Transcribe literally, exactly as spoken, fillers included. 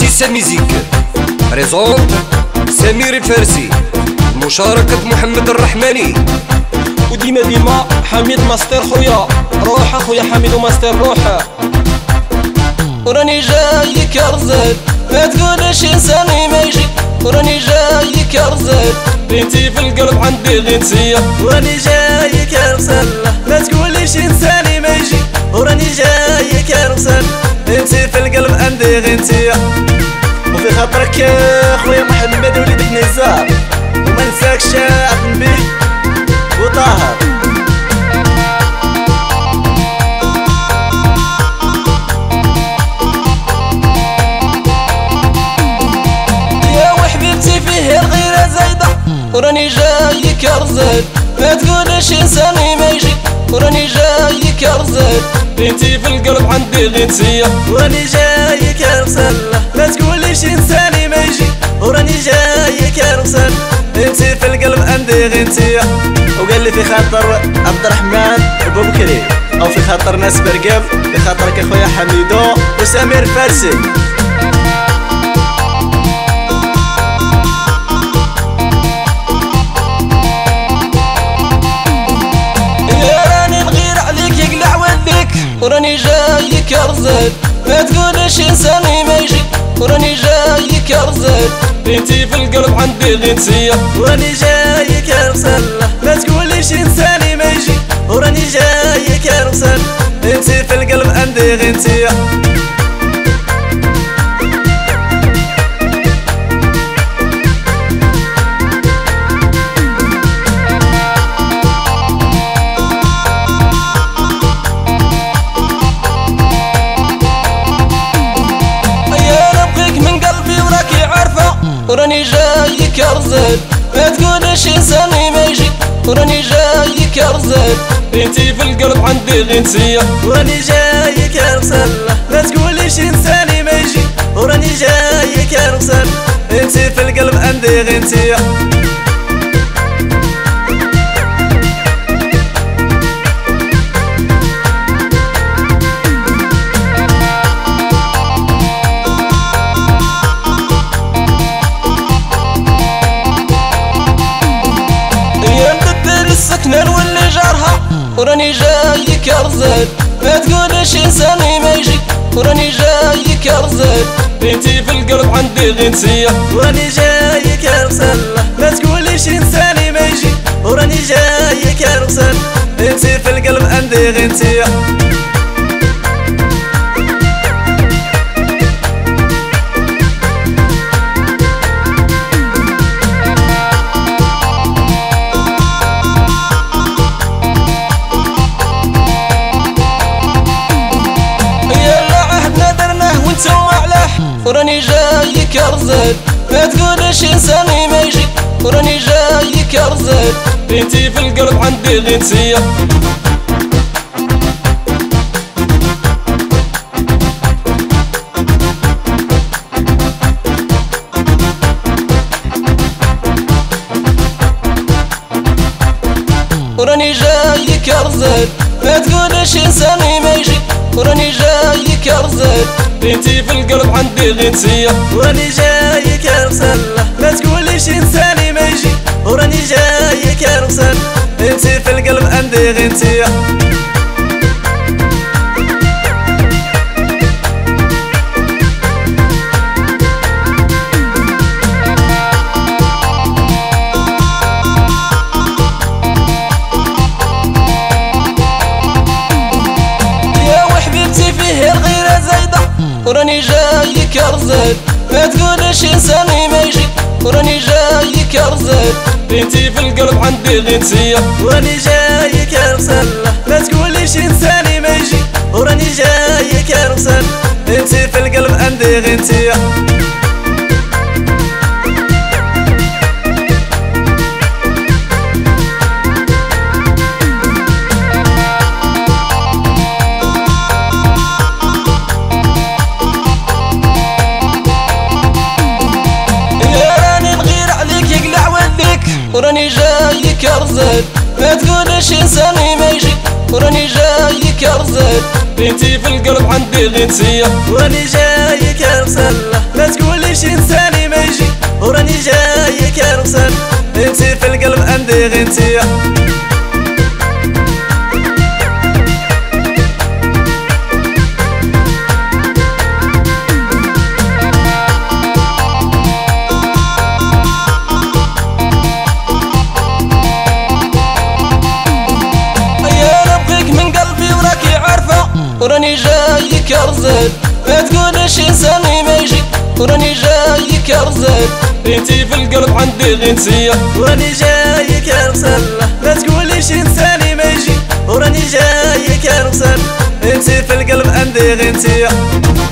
إيسا ميزيك بريزونت سمير الفارسي، مشاركة محمد الرحماني. وديما ديما حميد ماستر خويا، روح اخويا حميد وماستر روح. وراني جايك يا رزاد ما تقولش انساني ما يجي، وراني جايك يا رزاد بنتي في القلب عندي غنسية. وراني جايك يا رسال ما تقوليش انساني ما يجي، وراني جايك يا رسال بنتي في القلب عندي غنسية. وفي خاطرك يا خويا محمد وليد نزار، وما نساكش عبد النبي وطاهر. وراني جايك يا رزاد ما تقولش انساني ما يجي، وراني جايك يا رزاد بنتي في القلب عندي غنسية. وراني جايك يا رسال ما تقوليش انساني ما يجي، وراني جايك يا رسال بنتي في القلب عندي غنسية. وقال لي في خاطر عبد الرحمن بوبكري، او في خاطر ناس برقم، في خاطرك اخويا حميدو وسمير الفارسي. وراني جايك يا رزاد ما تقولش انساني ما يجي، وراني جايك يا رزاد بنتي في القلب عندي غنسية. وراني جايك يا رسال ما تقوليش انساني ما يجي، وراني جايك يا رسال بنتي في القلب عندي غنسية. وراني جايك يا رزاد ما تقولش انساني ما يجي، وراني جايك يا رزاد بنتي في القلب عندي غنسية. وراني جايك يا رسال ما تقوليش انساني ما يجي، وراني جايك يا رسال بنتي في القلب عندي غنسية. نولي جارها وراني جايك يا رزاد ما تقولش انساني ما يجي، وراني جايك يا رزاد بنتي في القلب عندي غنسية. وراني جايك يا رسال ما تقوليش انساني ما يجي، وراني جايك يا رسال بنتي في القلب عندي غنسية. وراني جايك يا رزاد ما تقولش انساني ما يجي، وراني جايك يا رزاد بنتي في القلب عندي غنسية. وراني جايك يا رزاد ما تقولش انساني ما يجي، وراني جايك يا رزاد بنتي في القلب عندي غنسية. وراني جايك يا رسال ما تقوليش انساني ما يجي، وراني جايك يا رسال بنتي في القلب عندي غنسية. وراني جايك يا رزاد ما تقولش انساني ما يجي، وراني جايك يا رزاد بنتي في القلب عندي غنسية. وراني جايك يا رسال ما تقوليش انساني ما يجي، وراني جايك يا رسال بنتي في القلب عندي غنسية. وراني جايك يا رزاد ما تقولش انساني ما يجي، وراني جايك يا رزاد بنتي في القلب عندي غنسية. وراني جايك يا رسالة ما تقول وراني جايك يا رزاد ما تقولش انساني ما يجي وراني جايك يا رزاد انتي في القلب عندي غنسية وراني جايك يا رسل ما تقوليش انساني ما يجي وراني جايك يا رسل انتي في القلب عندي غنسية